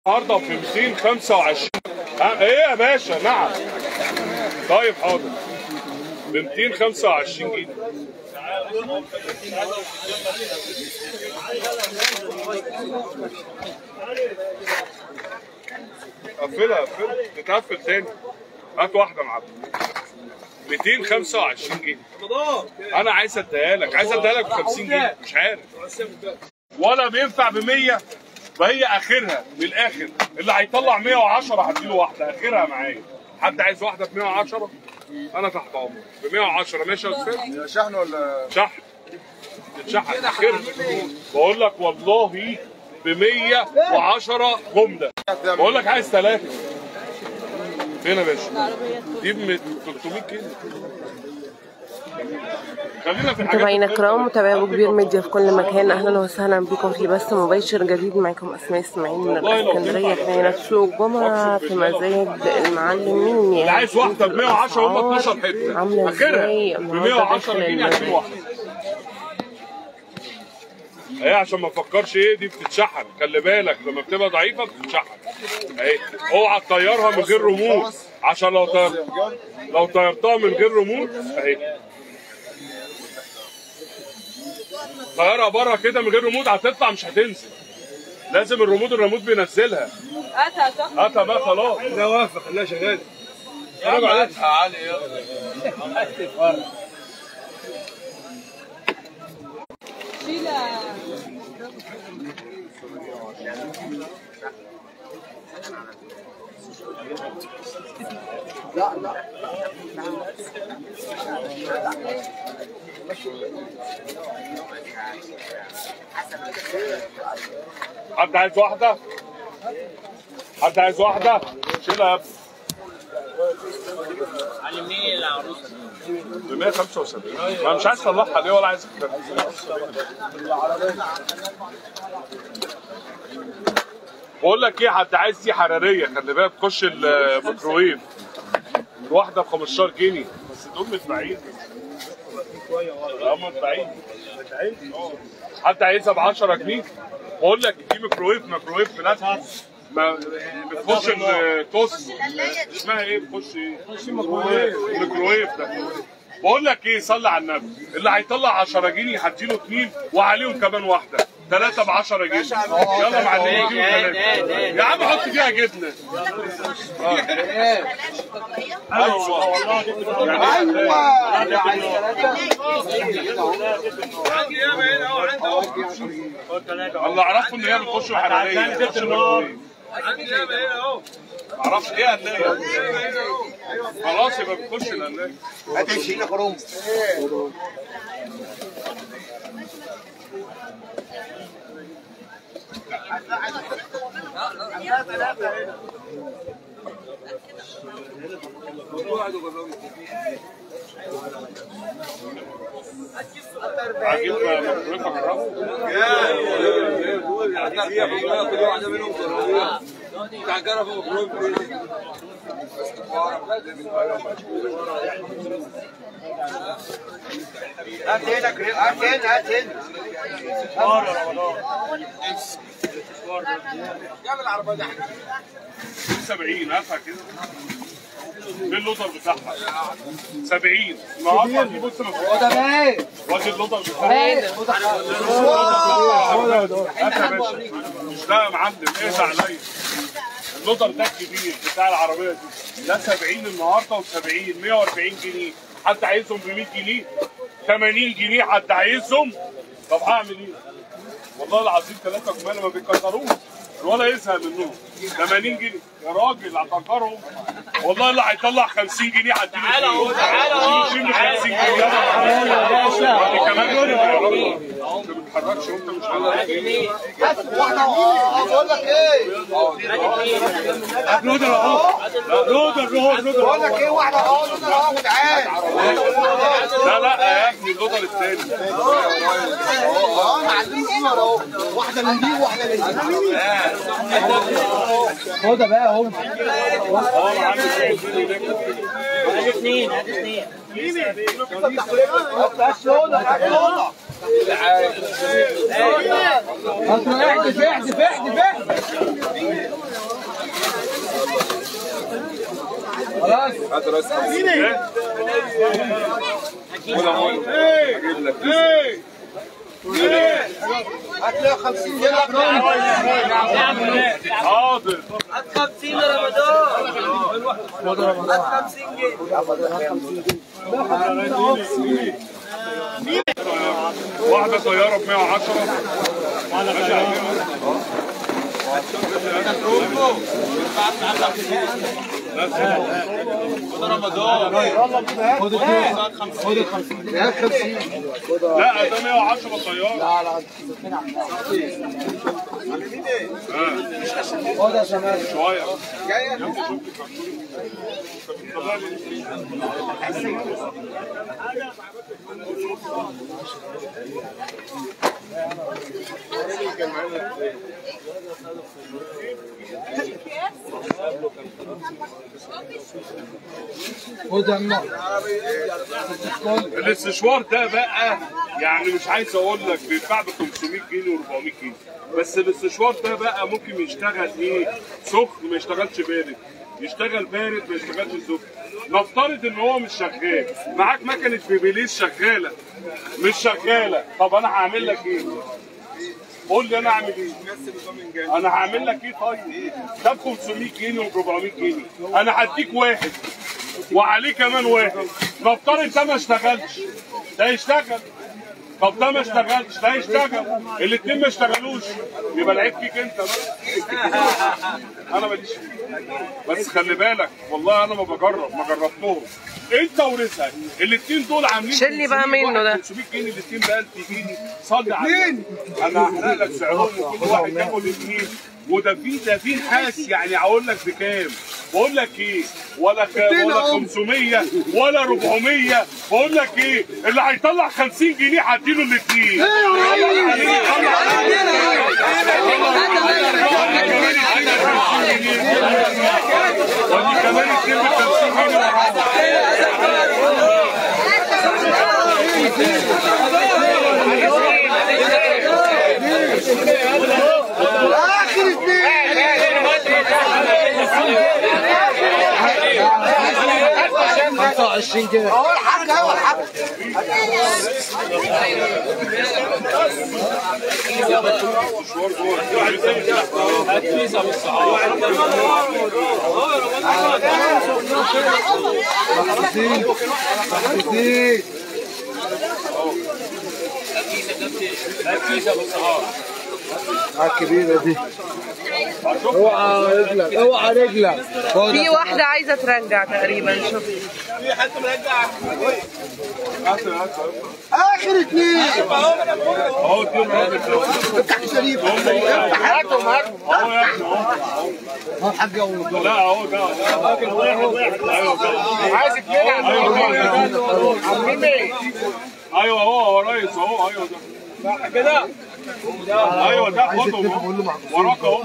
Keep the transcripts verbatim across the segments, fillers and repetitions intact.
النهارده في مئتين وخمسة وعشرين. ايه يا باشا؟ نعم. طيب حاضر. ب مئتين وخمسة وعشرين جنيه. قفلها قفلها تتقفل تاني. هات واحده معاك. مئتين وخمسة وعشرين جنيه. انا عايز اديها لك، عايز اديها لك ب خمسين جنيه، مش عارف. ولا بينفع ب مية، فهي اخرها من الاخر. اللي هيطلع مية وعشرة هديله واحده، اخرها معايا. حد عايز واحده ب مية وعشرة؟ انا تحت امرك. ب مية وعشرة ماشي يا استاذ؟ شحن ولا شحن؟ تتشحن اخرها. بقول لك والله ب مية وعشرة جمله. بقول لك عايز ثلاثه. فين يا باشا؟ دي ب ثلاثمية كيلو. متابعينا الكرام، متابعي ابو كبير ميديا في كل مكان، اهلا وسهلا بكم في بث مباشر جديد. معكم اسماء اسماعيل من الاسكندريه. احنا هنا في سوق الجمعه في مزايد المعلم ميمي. اللي عايز واحده ب مية وعشرة هم اتناشر حته. عامله ازاي ب مية وعشرة جنيه عشان واحده. اهي عشان ما تفكرش ايه، دي بتتشحن. خلي بالك لما بتبقى ضعيفه بتتشحن. اهي اوعى تطيرها من غير ريموت، عشان لو طير لو طيرتها من غير ريموت اهي طيارة بره كده من غير ريموت هتطلع مش هتنزل. لازم الريموت الريموت بينزلها. هاتها صح؟ هاتها بقى خلاص. لا واقفه خليها شغاله. هاتها علي يلا. شيلها. لا لا حد عايز واحدة؟ حد عايز واحدة؟ شيلها يا ابني. على مين العروسة دي؟ ب مية وخمسة وسبعين. انا مش عايز اطلعها ليه ولا عايز اتكلم. بقول لك ايه، حد عايز دي حرارية، خلي بالك تخش الميكروويف. الواحدة ب خمستاشر جنيه، بس دول متباعين. اه متباعين. حد عايزها ب عشرة جنيه؟ بقول لك دي ميكروويف، ميكروويف بلاتها. ما بتخش التوست اسمها ايه؟ بتخش ايه؟ ميكروويف ده. بقول لك ايه، صلي على النبي، اللي هيطلع عشرة جنيه هديله اثنين وعليهم كمان واحده، ثلاثه ب عشرة جنيه. يلا معلمين اديله ثلاثه. يا عم حط فيها جبنه. ايوه ايوه الله عرفوا ان هي بتخش الحراريه. عندي لعبة هنا اهو. معرفش ايه قلايه. خلاص يبقى بتخش القلايه. هات عشرين خروم. عجيب مكروفك الرفض. تعجرها في مكروف. هات هنا هات هنا هات هنا. جاب العربية دي سبعين. هاتها كده. فين اللوتر بتاعها؟ سبعين. النهارده دي بص تمام. وادي اللوتر بتاعها. هاتها يا باشا. مش ده يا معلم، اهدى عليا. اللوتر ده الكبير بتاع العربيه دي، ده سبعين النهارده وسبعين مية وأربعين جنيه. حد عايزهم ب مية جنيه؟ ثمانين جنيه. حد عايزهم؟ طب هعمل ايه؟ والله العظيم ثلاثه كمان ما بيكسروش ولا يزهق منهم. ثمانين جنيه يا راجل هتأجرهم. والله اللي هيطلع خمسين جنيه هديله. تعالى اهو تعالى اهو خمسين جنيه يا باشا. كمان يا راجل انت ما بتتحركش وانت مش عارف ايه. واحدة بقول لك ايه؟ هات لودر اهو. لودر لودر بقول لك ايه، واحدة اهو لودر اهو وتعال. لا لا يا ابني اللودر الثاني. اه معلمين صور اهو. واحدة من دي وواحدة من دي. هو ده بقى اهو. اه يا عم هات اثنين هات اثنين. هات لودر هات لودر. احذف احذف احذف احذف هات راس خمسين. اجيب لك هات لي خمسين جنيه. حاضر. هات خمسين يا رمضان. هات خمسين جنيه. واحدة طيارة ب مية وعشرة. رمضان. خد اثنين. خد ال خمسين. هات خمسين. لا ده مية وعشرة طيارة. لا لا. خد يا شمال. شوية. خد يا عم. الاستشوار ده بقى يعني مش عايز اقول لك بيتباع ب خمسمية جنيه وأربعمية جنيه، بس الاستشوار ده بقى ممكن يشتغل ايه؟ سخن ما يشتغلش بارد، يشتغل بارد ما يشتغلش سخن. نفترض ان هو مش شغال، معاك مكنه بيبيليس شغاله مش شغاله، طب انا هعمل لك ايه؟ قول لي انا اعمل ايه؟ انا هعمل لك ايه طيب؟ ده ب خمسمية جنيه وب أربعمية جنيه، انا هديك واحد وعليه كمان واحد، نفترض ده ما اشتغلش، ده يشتغل، طب ده ما اشتغلش، ده يشتغل، الاثنين ما اشتغلوش، يبقى العيب فيك انت بقى. انا ماليش فيه، بس خلي بالك والله انا ما بجرب، ما جربتهم، انت ورزقك الاثنين دول عاملين شيلني بقى منه ده خمسمية جنيه الاثنين ب ألف جنيه، صلي على النبي. انا هحرق لك سعرهم وكل واحد ياخد اثنين، وده في ده في نحاس، يعني هقول لك بكام؟ بقول لك ايه؟ ولا ولا خمسمية ولا أربعمية، بقول لك ايه؟ اللي هيطلع خمسين جنيه هديله الاثنين. ودي كمان اثنين ب خمسين جنيه. اخر اثنين. خمسة وعشرين كده. اهو الحاج اهو الحاج. هات فيزا بالصحاب. خمسين. خمسين. هات فيزا بالصحاب. الكبيرة دي. اوعى رجلك اوعى رجلك. في واحدة عايزة ترجع تقريبا. شوف في حد مرجع. اخر اثنين. اهو اتنين افتح شريف. هاتهم هاتهم. اهو يا ابني اهو. اهو الحاج اهو. لا اهو ده واحد واحد. ايوه ده عايز اثنين يا عم ميمي. ايوه اهو يا ريس اهو. ايوه ده كده. ايوه ده خدهم وراك اهو.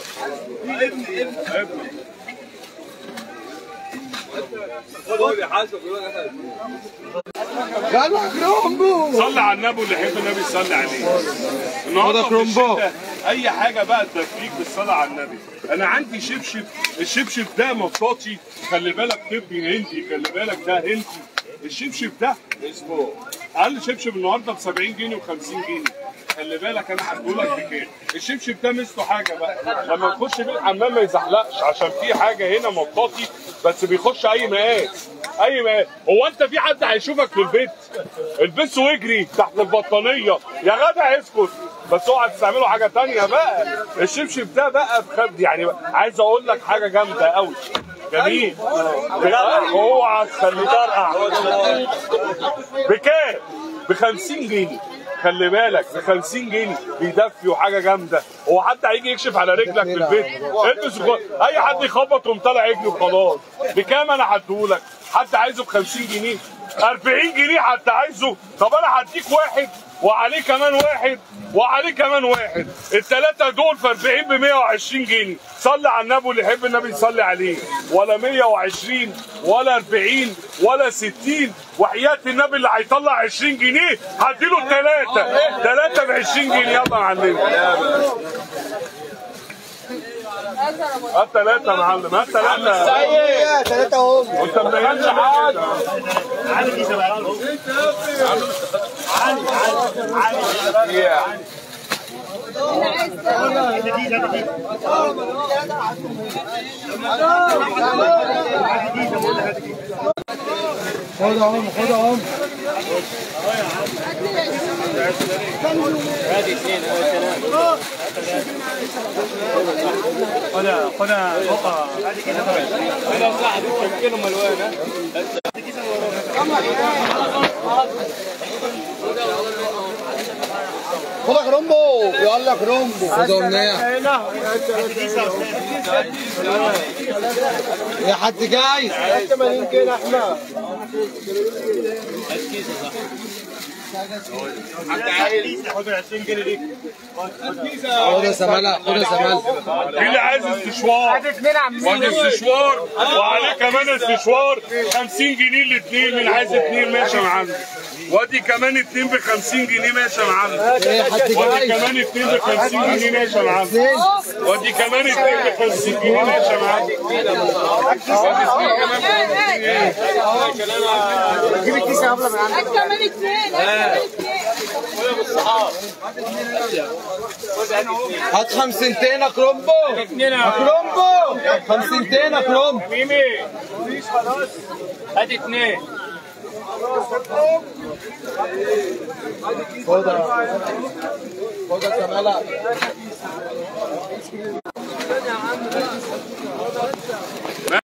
يلا كرومبو. صلي على النبي واللي يحب النبي يصلي عليه. النهارده في الشتاء اي حاجه بقى تدفيك بالصلاه على النبي. انا عندي شبشب، الشبشب ده مطاطي، خلي بالك طبي هندي، خلي بالك ده هندي. الشبشب ده اسمه اقل شبشب النهارده ب سبعين جنيه و50 جنيه، خلي بالك انا هديهولك بكام. الشبشب ده ميزته حاجه بقى، لما تخش بيه الحمام ما يزحلقش، عشان في حاجه هنا مطاطي بس بيخش اي مقاس، اي مقاس. هو انت في حد هيشوفك في البيت البس واجري تحت البطانيه يا جدع اسكت، بس اوعى تستعملوا حاجه ثانيه بقى. الشبشب ده بقى بخد، يعني بقى عايز اقول لك حاجه جامده قوي. جميل. اوعى تخليه ترقع. بكام؟ ب خمسين جنيه. خلي بالك ب خمسين جنيه بيدفي وحاجه جامده. هو حد هيجي يكشف على رجلك في البيت؟ البس اي حد يخبط ويقوم طالع رجلي وخلاص. بكام انا هديهولك؟ حد عايزه ب خمسين جنيه؟ أربعين جنيه حد عايزه؟ طب انا هديك واحد وعليه كمان واحد وعليه كمان واحد، الثلاثه دول في أربعين ب مية وعشرين جنيه. صلي على النبي واللي يحب النبي يصلي عليه. ولا مية وعشرين ولا أربعين ولا ستين، وحياه النبي اللي هيطلع عشرين جنيه هديله الثلاثه، ثلاثه ب عشرين جنيه. يلا يا معلم. هات ثلاثة يا معلم، هات ثلاثة. ثلاثة اهو. وانت منيلش حاجة. علي دي سبعة. علي علي علي. خد اهم خد اهم. هذه اثنين خذها خذها فوقها. انا صاحبي كلهم الوان. خدها كرومبو، يلا كرومبو. خدها منيح. يا حد جاي؟ ثمانين كيلو احمد. حد عايز خد عشرين جنيه ليك. خدها سمالة، خدها سمالة. في اللي عايز استشوار. وادي استشوار وعليه كمان استشوار خمسين جنيه الاثنين، من عايز اثنين ماشي يا معلم. وادي كمان اثنين ب خمسين جنيه ماشي يا معلم. وادي كمان اثنين ب خمسين جنيه ماشي يا معلم. وادي كمان اثنين ب خمسين جنيه ماشي يا معلم. وادي اثنين كمان ب خمسين جنيه. جيب الكيس يا ابله من عندك. كمان اثنين. هات خمسنتين يا كرومبو. يا كرومبو خمسنتين يا كرومبو. ميمي مفيش خلاص. هات اثنين. خدها خدها سمالة.